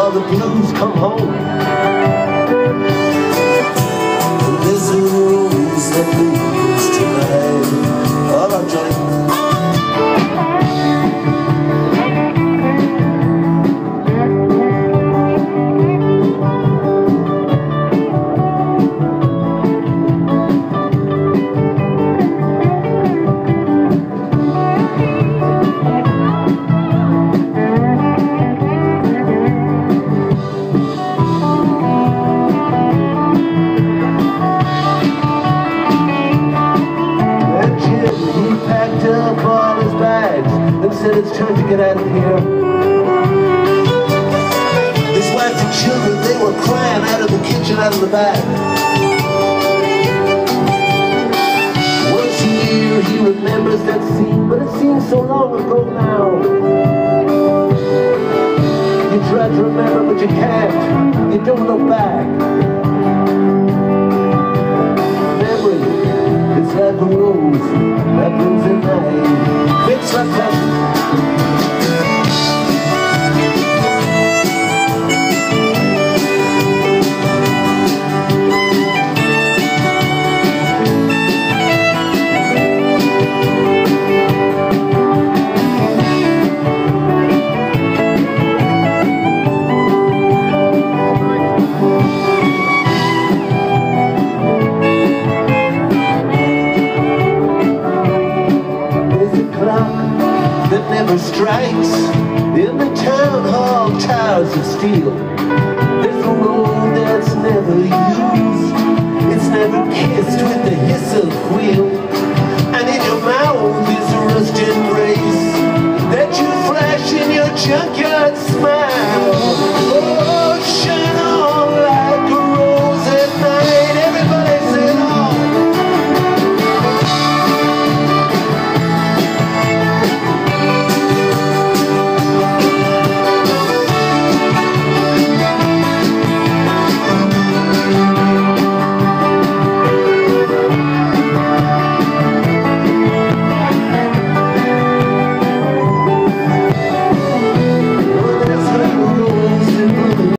while the blues come home. And there's a rose that blooms tonight. All right, Johnny. Said it's time to get out of here. His wife and children, they were crying out of the kitchen, out of the back. Once a year he remembers that scene, but it seems so long ago now. You try to remember, but you can't. You don't look back. Memory, it's like a rose that blooms at night. It's like that. That never strikes in the town hall towers of steel. There's a road that's never used, it's never kissed with the hiss of wheel. And in your mouth is a rust embrace that you flash in your junkyard.